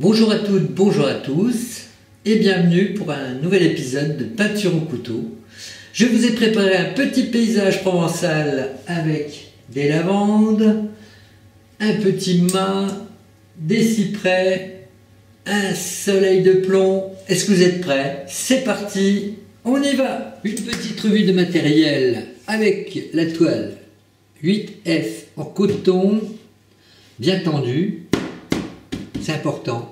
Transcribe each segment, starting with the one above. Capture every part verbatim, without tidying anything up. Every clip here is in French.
Bonjour à toutes, bonjour à tous et bienvenue pour un nouvel épisode de Peinture au couteau. Je vous ai préparé un petit paysage provençal avec des lavandes, un petit mât, des cyprès, un soleil de plomb. Est-ce que vous êtes prêts? C'est parti, on y va! Une petite revue de matériel avec la toile huit F en coton, bien tendu, c'est important.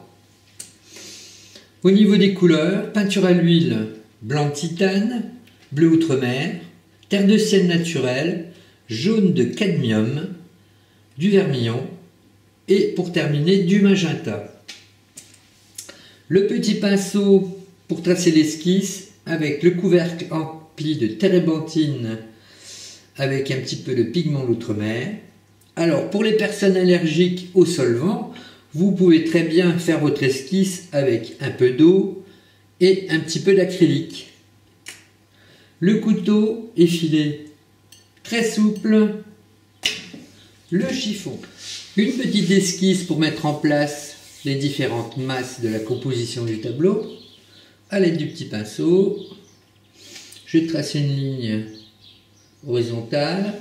Au niveau des couleurs, peinture à l'huile, blanc de titane, bleu outre-mer, terre de sienne naturelle, jaune de cadmium, du vermillon et pour terminer du magenta. Le petit pinceau pour tracer l'esquisse avec le couvercle empli de térébenthine avec un petit peu de pigment d'outre-mer. Alors pour les personnes allergiques aux solvants, vous pouvez très bien faire votre esquisse avec un peu d'eau et un petit peu d'acrylique. Le couteau effilé très souple, le chiffon. Une petite esquisse pour mettre en place les différentes masses de la composition du tableau. À l'aide du petit pinceau, je vais tracer une ligne horizontale.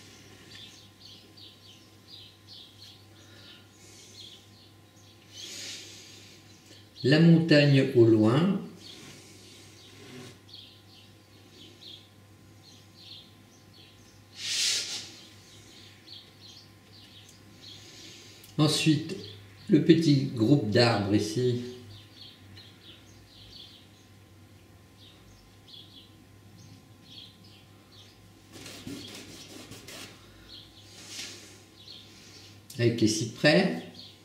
La montagne au loin. Ensuite, le petit groupe d'arbres ici. Avec les cyprès.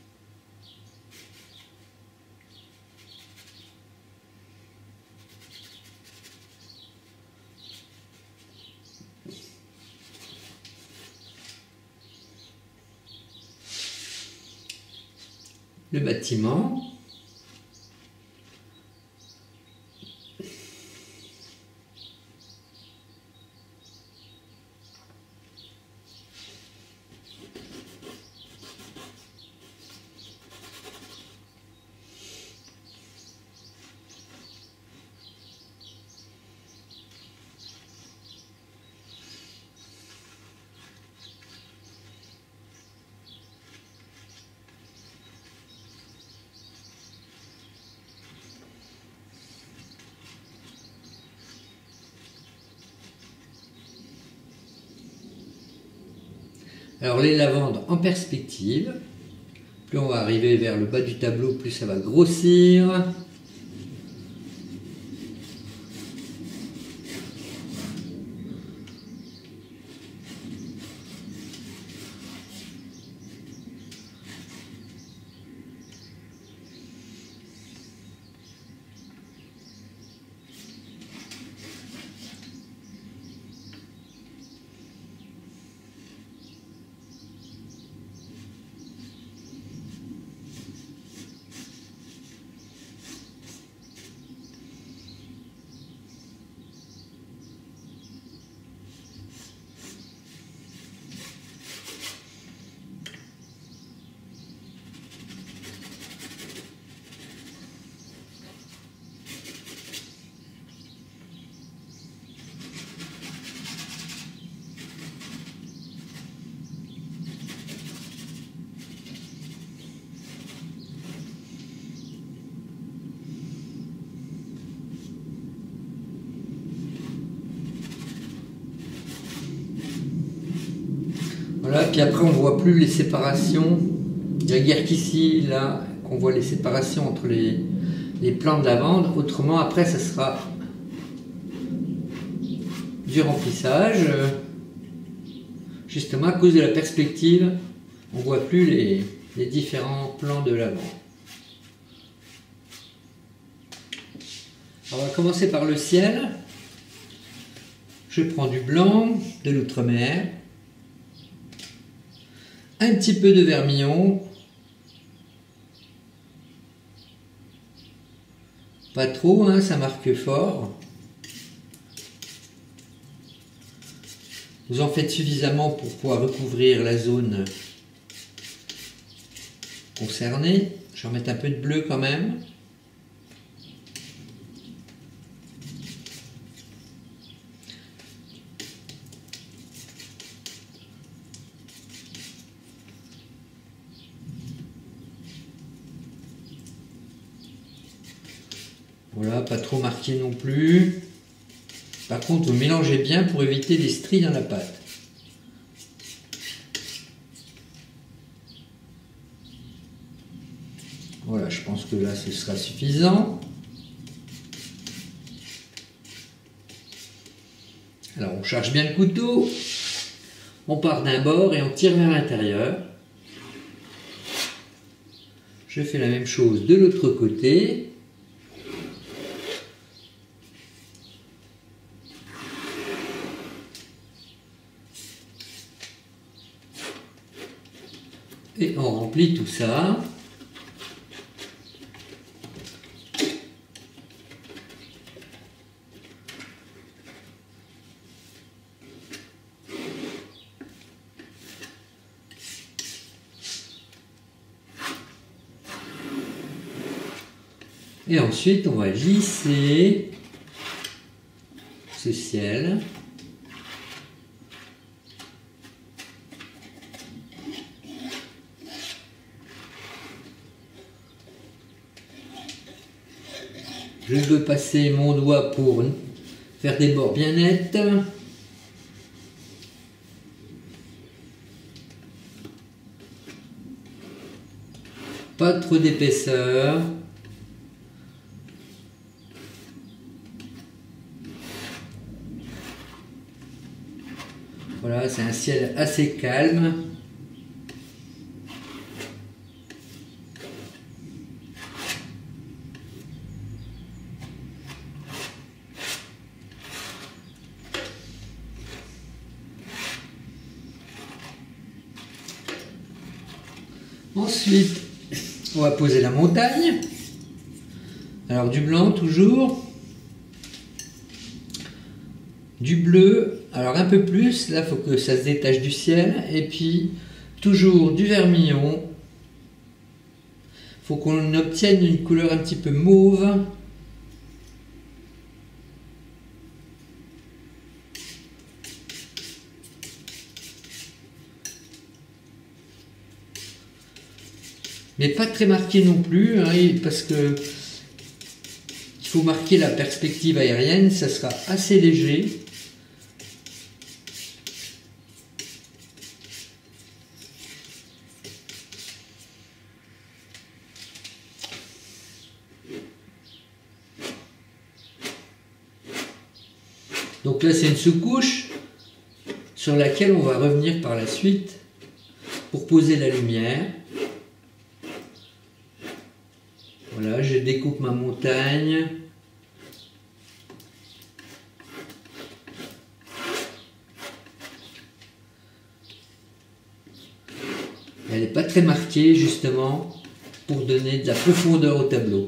Le bâtiment. Alors les lavandes en perspective, plus on va arriver vers le bas du tableau, plus ça va grossir. Voilà, puis après on ne voit plus les séparations. Il n'y a guère qu'ici, là, qu'on voit les séparations entre les, les plants de lavande. Autrement, après, ça sera du remplissage. Justement, à cause de la perspective, on ne voit plus les, les différents plants de lavande. On va commencer par le ciel. Je prends du blanc, de l'outre-mer. Un petit peu de vermillon, pas trop, hein, ça marque fort. Vous en faites suffisamment pour pouvoir recouvrir la zone concernée. Je vais remettre un peu de bleu quand même. Voilà, pas trop marqué non plus. Par contre, vous mélangez bien pour éviter les stries dans la pâte. Voilà, je pense que là, ce sera suffisant. Alors, on charge bien le couteau. On part d'un bord et on tire vers l'intérieur. Je fais la même chose de l'autre côté. Et on remplit tout ça. Et ensuite, on va lisser ce ciel. Je veux passer mon doigt pour faire des bords bien nets. Pas trop d'épaisseur. Voilà, c'est un ciel assez calme. Ensuite, on va poser la montagne. Alors du blanc toujours. Du bleu, alors un peu plus, là il faut que ça se détache du ciel. Et puis toujours du vermillon. Il faut qu'on obtienne une couleur un petit peu mauve. Mais pas très marqué non plus, hein, parce que il faut marquer la perspective aérienne, ça sera assez léger. Donc là c'est une sous-couche sur laquelle on va revenir par la suite pour poser la lumière. Voilà, je découpe ma montagne. Elle n'est pas très marquée justement pour donner de la profondeur au tableau.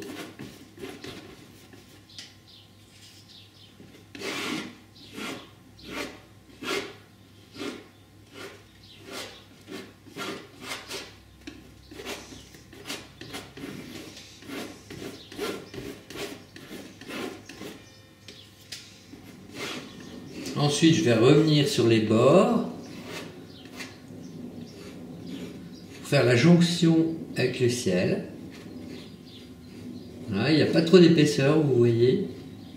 Ensuite, je vais revenir sur les bords pour faire la jonction avec le ciel. Voilà, il n'y a pas trop d'épaisseur, vous voyez.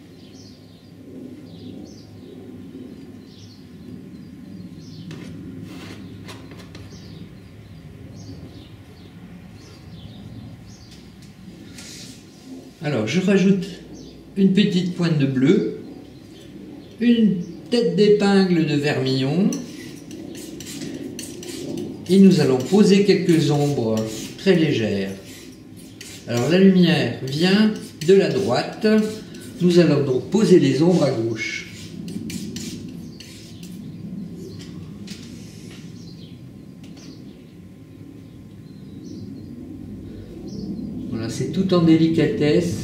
Alors, je rajoute une petite pointe de bleu, une tête d'épingle de vermillon, et nous allons poser quelques ombres très légères. Alors la lumière vient de la droite, nous allons donc poser les ombres à gauche. Voilà, c'est tout en délicatesse.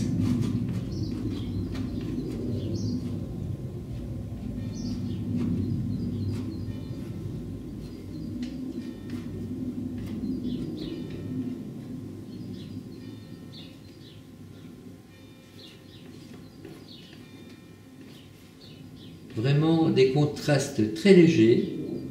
Vraiment des contrastes très légers.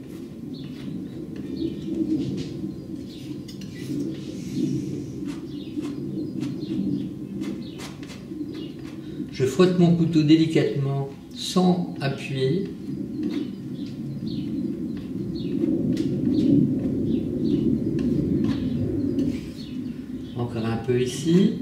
Je frotte mon couteau délicatement sans appuyer. Encore un peu ici.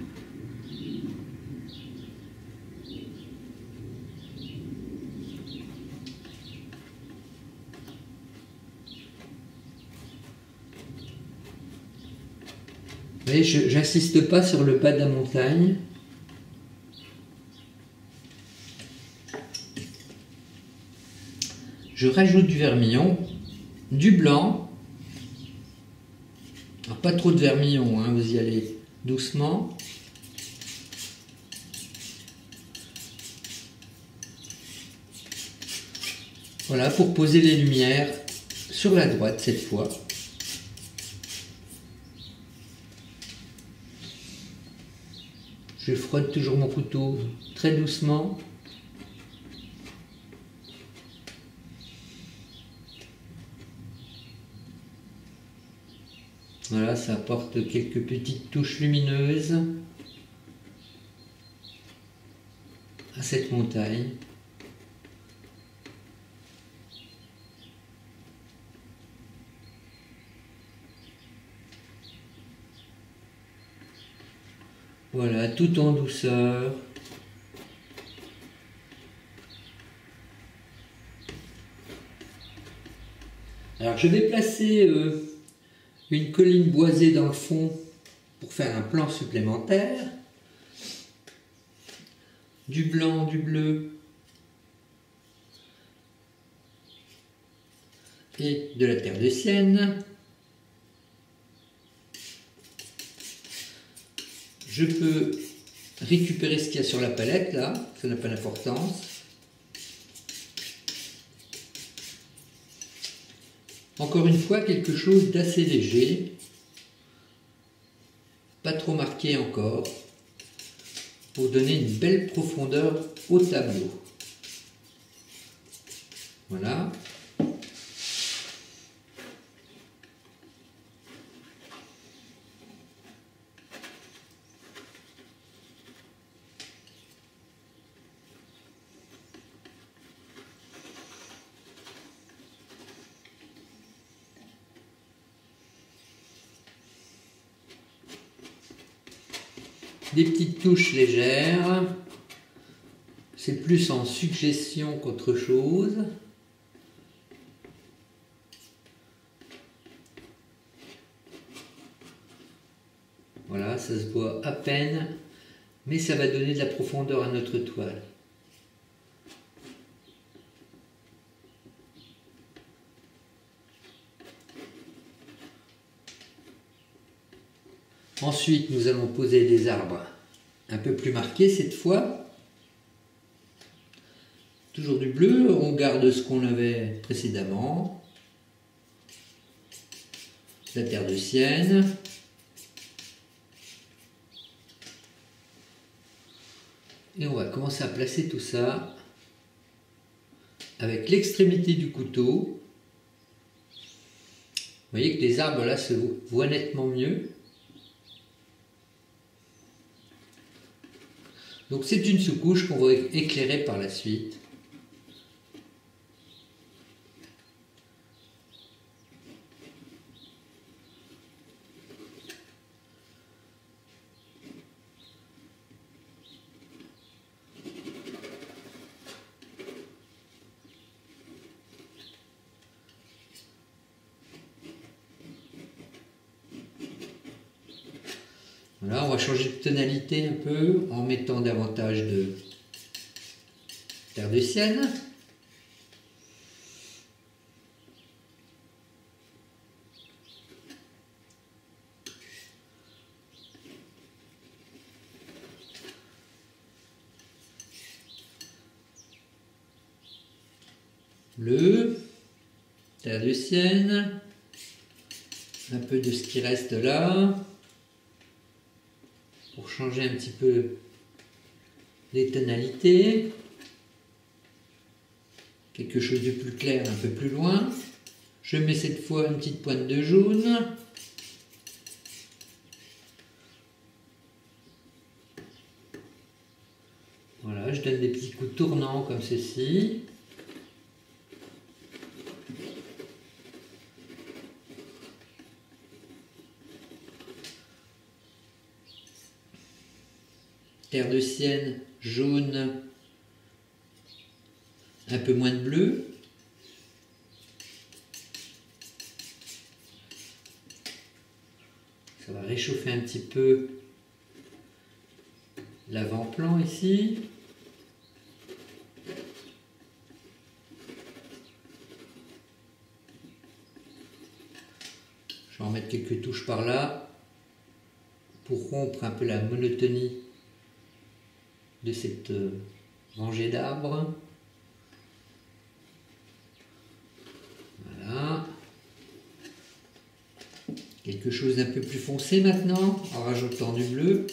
Et je n'insiste pas sur le bas de la montagne. Je rajoute du vermillon, du blanc. Alors, pas trop de vermillon, hein, vous y allez doucement. Voilà, pour poser les lumières sur la droite cette fois. Je frotte toujours mon couteau très doucement. Voilà, ça apporte quelques petites touches lumineuses à cette montagne. Voilà, tout en douceur. Alors je vais placer euh, une colline boisée dans le fond pour faire un plan supplémentaire. Du blanc, du bleu et de la terre de sienne. Je peux récupérer ce qu'il y a sur la palette là, ça n'a pas d'importance. Encore une fois, quelque chose d'assez léger, pas trop marqué encore, pour donner une belle profondeur au tableau. Voilà. Des petites touches légères, c'est plus en suggestion qu'autre chose. Voilà, ça se voit à peine, mais ça va donner de la profondeur à notre toile. Ensuite, nous allons poser des arbres un peu plus marqués cette fois. Toujours du bleu, on garde ce qu'on avait précédemment. La terre de sienne. Et on va commencer à placer tout ça avec l'extrémité du couteau. Vous voyez que les arbres là se voient nettement mieux. Donc c'est une sous-couche qu'on va éclairer par la suite. Voilà, on va changer de tonalité un peu en mettant davantage de terre de sienne. Bleu, terre de sienne, un peu de ce qui reste là. Pour changer un petit peu les tonalités. quelque chose de plus clair un peu plus loin. Je mets cette fois une petite pointe de jaune. Voilà, je donne des petits coups tournants comme ceci. Terre de sienne, jaune, un peu moins de bleu. Ça va réchauffer un petit peu l'avant-plan ici. Je vais en mettre quelques touches par là pour rompre un peu la monotonie de cette rangée d'arbres. Voilà. Quelque chose d'un peu plus foncé maintenant, en rajoutant du bleu.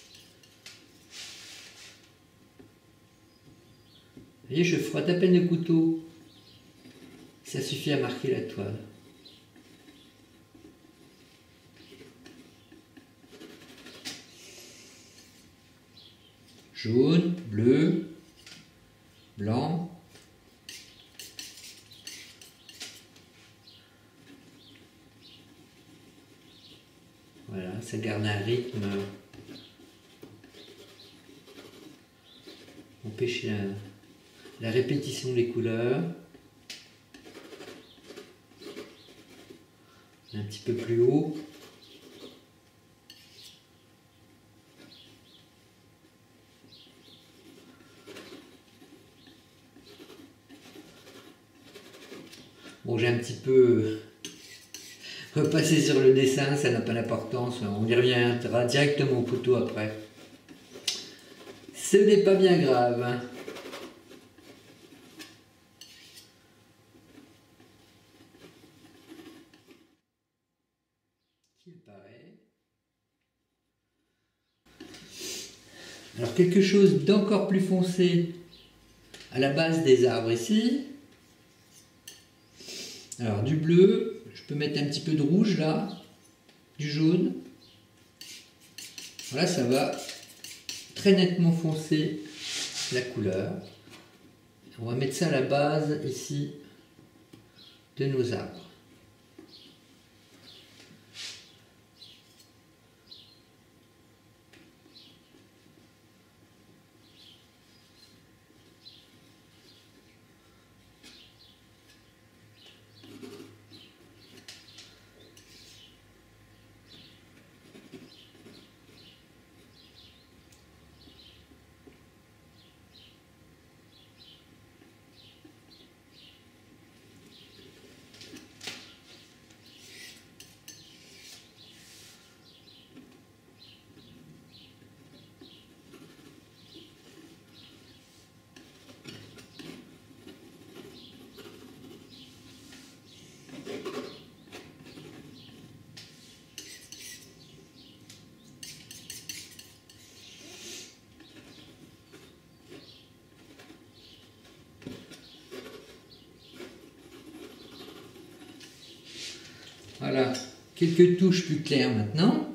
Vous voyez, je frotte à peine le couteau. Ça suffit à marquer la toile. Jaune, bleu, blanc. Voilà, ça garde un rythme. Empêcher la, la répétition des couleurs. Un petit peu plus haut. Bon, j'ai un petit peu repassé sur le dessin, ça n'a pas d'importance, on y reviendra directement au couteau après. Ce n'est pas bien grave. Qu'il paraît. Alors quelque chose d'encore plus foncé à la base des arbres ici. Alors du bleu, je peux mettre un petit peu de rouge là, du jaune. Voilà, ça va très nettement foncer la couleur. On va mettre ça à la base ici de nos arbres. Voilà, quelques touches plus claires maintenant.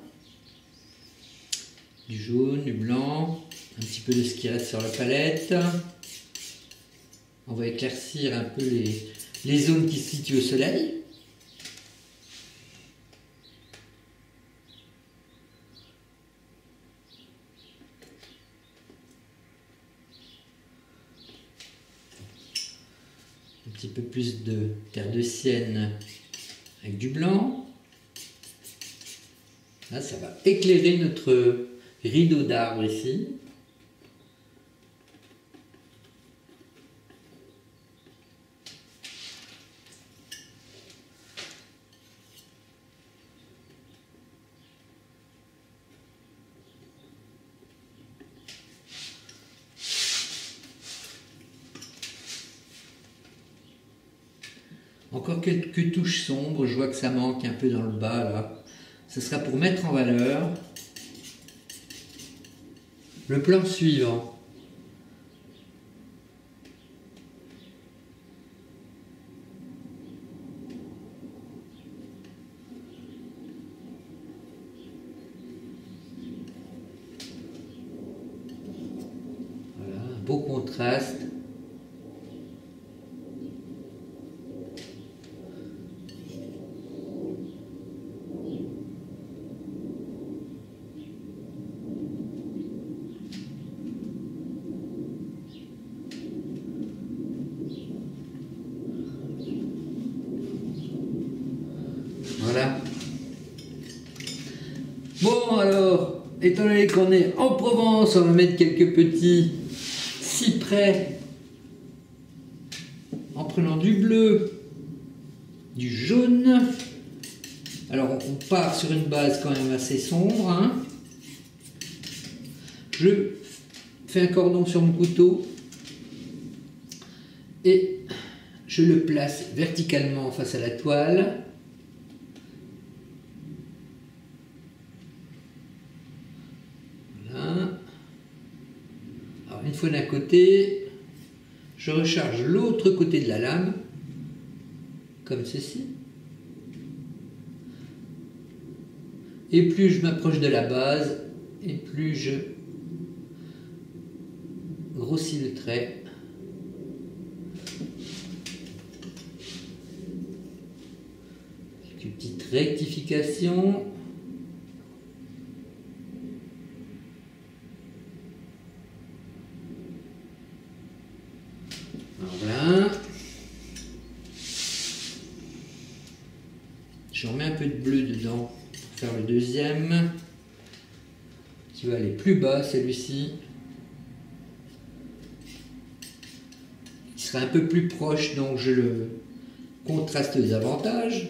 Du jaune, du blanc, un petit peu de ce qui reste sur la palette. On va éclaircir un peu les, les zones qui se situent au soleil. Un petit peu plus de terre de sienne avec du blanc. Là, ça va éclairer notre rideau d'arbres ici. Encore quelques touches sombres, je vois que ça manque un peu dans le bas là. Ce sera pour mettre en valeur le plan suivant. contraste. Voilà. Bon alors, étant donné qu'on est en Provence, on va mettre quelques petits cyprès en prenant du bleu, du jaune. Alors on part sur une base quand même assez sombre. Hein. Je fais un cordon sur mon couteau et je le place verticalement face à la toile. Une fois d'un côté, je recharge l'autre côté de la lame, comme ceci. Et plus je m'approche de la base, et plus je grossis le trait. Une petite rectification. Voilà. Je remets un peu de bleu dedans pour faire le deuxième, qui va aller plus bas, celui-ci. Il sera un peu plus proche, donc je le contraste davantage.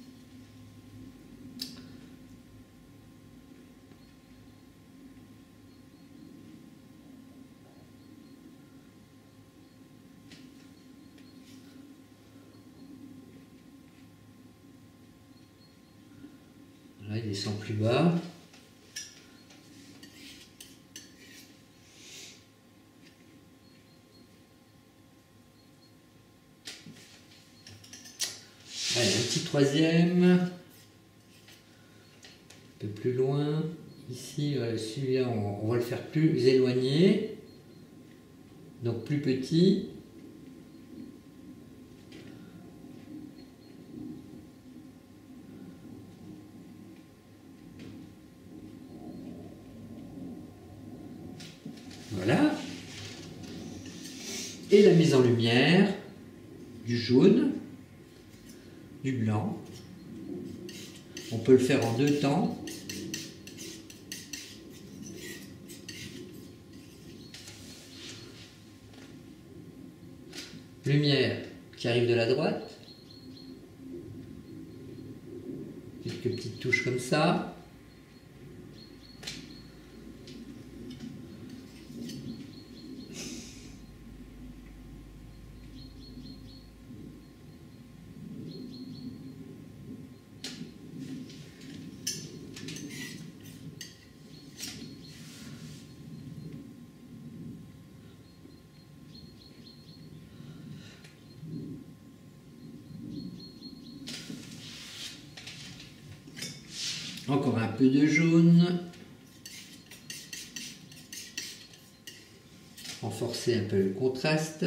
Là, il descend plus bas. Allez, un petit troisième. Un peu plus loin. Ici, celui-là, on, on va le faire plus éloigné. Donc plus petit. Voilà. Et la mise en lumière du jaune, du blanc. On peut le faire en deux temps. Lumière qui arrive de la droite. Quelques petites touches comme ça. Encore un peu de jaune. Renforcer un peu le contraste.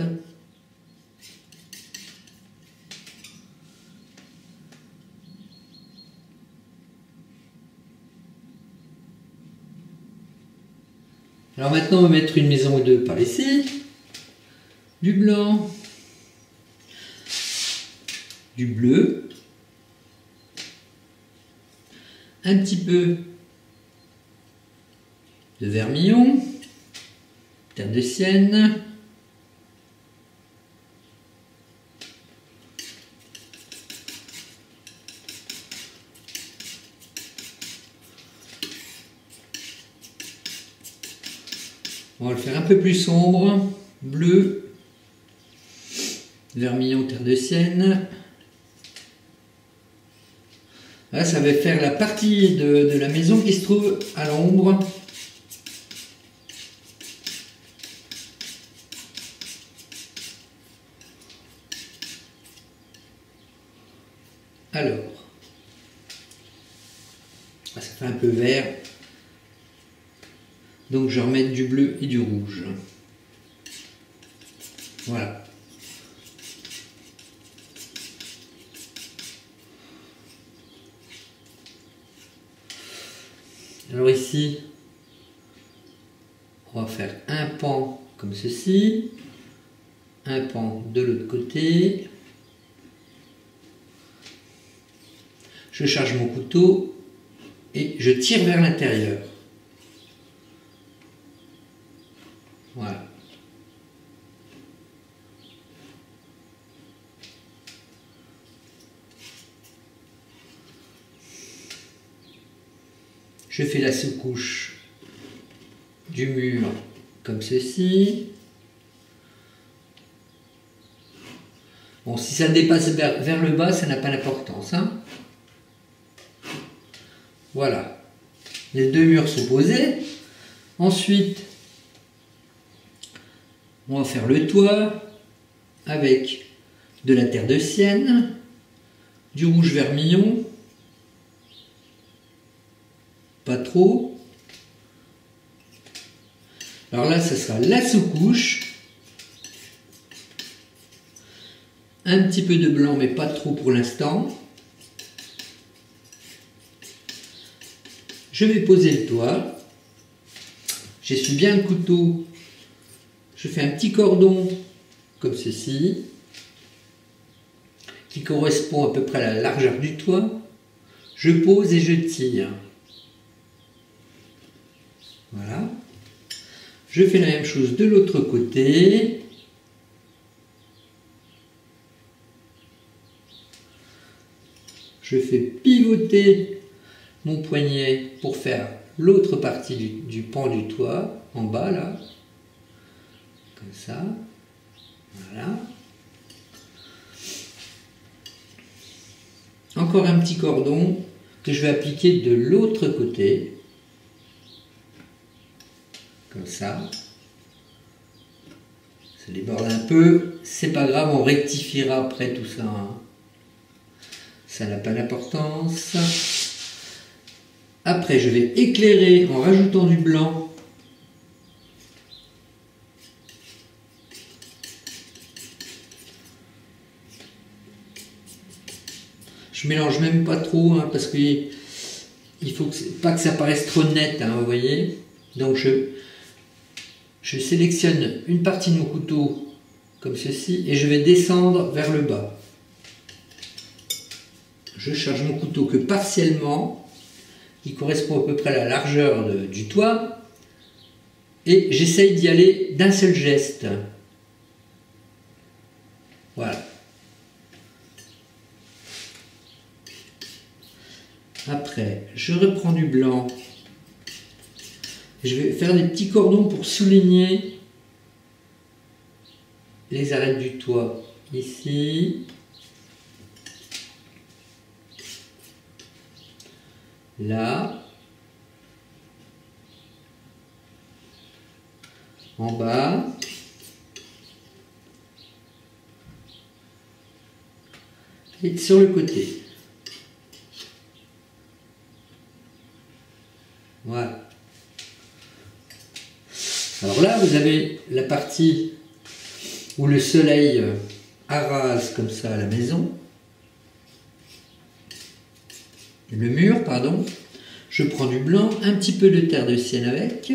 Alors maintenant, on va mettre une maison ou deux par ici. Du blanc. Du bleu. Un petit peu de vermillon, terre de sienne, on va le faire un peu plus sombre, bleu, vermillon, terre de sienne. Là, ça va faire la partie de, de la maison qui se trouve à l'ombre. Alors, ça fait un peu vert. Donc, je vais remettre du bleu et du rouge. Voilà. Alors ici, on va faire un pan comme ceci, un pan de l'autre côté. Je charge mon couteau et je tire vers l'intérieur. Voilà. Je fais la sous-couche du mur comme ceci. Bon, si ça dépasse vers, vers le bas, ça n'a pas d'importance, hein. Voilà. Les deux murs sont posés. Ensuite, on va faire le toit avec de la terre de sienne, du rouge vermillon, pas trop. Alors là, ce sera la sous-couche, un petit peu de blanc, mais pas trop pour l'instant. Je vais poser le toit. J'essuie bien le couteau. Je fais un petit cordon comme ceci, qui correspond à peu près à la largeur du toit. Je pose et je tire. Voilà. Je fais la même chose de l'autre côté. Je fais pivoter mon poignet pour faire l'autre partie du, du pan du toit, en bas là. Comme ça. Voilà. Encore un petit cordon que je vais appliquer de l'autre côté. Comme ça. Ça déborde un peu. C'est pas grave, on rectifiera après tout ça. Hein. Ça n'a pas d'importance. Après, je vais éclairer en rajoutant du blanc. Je mélange même pas trop, hein, parce qu'il il faut que, pas que ça paraisse trop net, hein, vous voyez. Donc je, je sélectionne une partie de mon couteau comme ceci et je vais descendre vers le bas. Je charge mon couteau que partiellement, qui correspond à peu près à la largeur de, du toit, et j'essaye d'y aller d'un seul geste. Voilà. Après, je reprends du blanc. Je vais faire des petits cordons pour souligner les arêtes du toit. Ici. Là. En bas. Et sur le côté. Voilà. Alors là, vous avez la partie où le soleil arrase comme ça la maison. Le mur, pardon. Je prends du blanc, un petit peu de terre de sienne avec.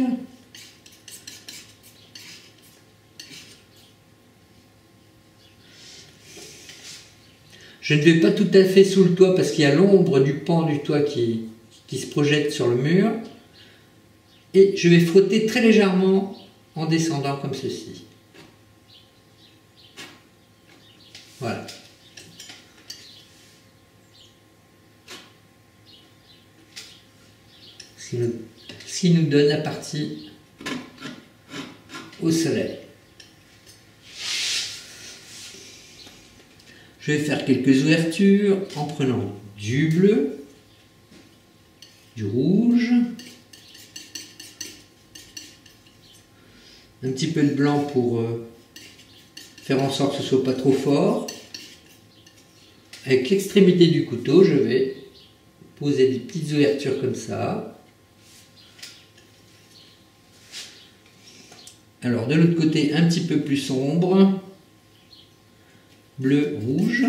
Je ne vais pas tout à fait sous le toit parce qu'il y a l'ombre du pan du toit qui, qui se projette sur le mur. Et je vais frotter très légèrement en descendant comme ceci. Voilà. Ce qui nous, ce qui nous donne la partie au soleil. Je vais faire quelques ouvertures en prenant du bleu, du rouge, un petit peu de blanc pour euh, faire en sorte que ce ne soit pas trop fort. Avec l'extrémité du couteau, je vais poser des petites ouvertures comme ça. Alors de l'autre côté, un petit peu plus sombre. bleu, rouge.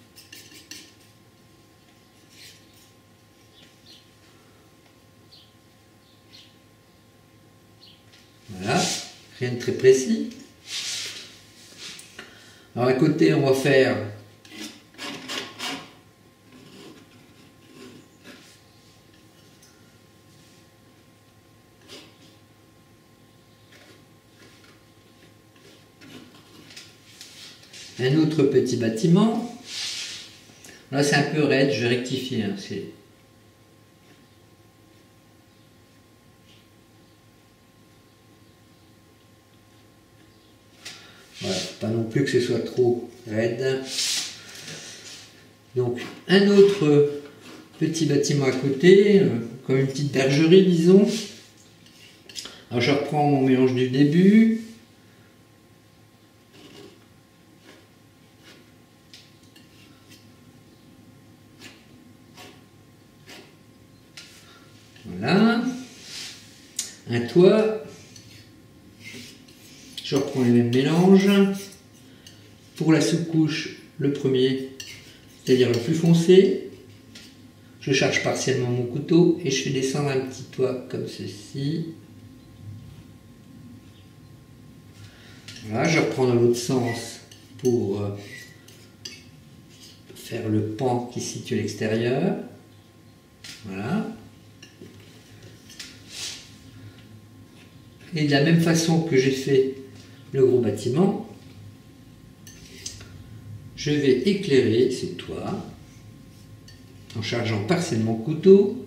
Voilà, rien de très précis. Alors à côté, on va faire un autre petit bâtiment. Là, c'est un peu raide, je vais rectifier. Hein, c'est... Voilà, pas non plus que ce soit trop raide. Donc, un autre petit bâtiment à côté, euh, comme une petite bergerie, disons. Alors, je reprends mon mélange du début. Voilà. Un toit. Je reprends les mêmes mélanges. Pour la sous-couche, le premier, c'est-à-dire le plus foncé, je charge partiellement mon couteau et je fais descendre un petit toit comme ceci. Voilà, je reprends dans l'autre sens pour faire le pan qui se situe à l'extérieur. Voilà. Et de la même façon que j'ai fait le gros bâtiment, je vais éclairer ce toit en chargeant partiellement le couteau.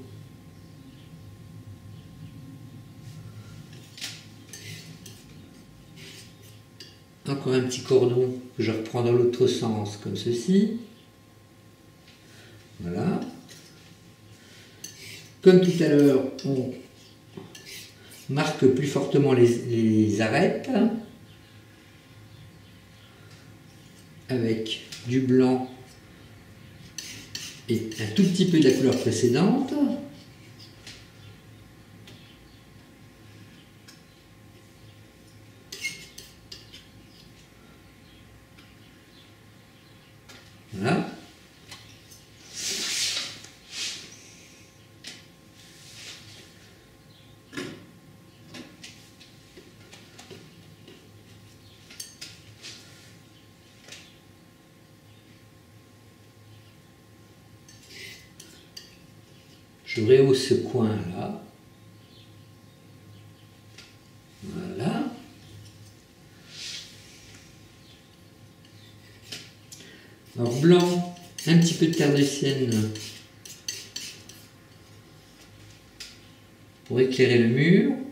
Encore un petit cordon que je reprends dans l'autre sens comme ceci. Voilà. Comme tout à l'heure, on marque plus fortement les, les arêtes avec du blanc et un tout petit peu de la couleur précédente. Voilà. Je rehausse ce coin-là. Voilà. Alors blanc, un petit peu de terre de sienne pour éclairer le mur.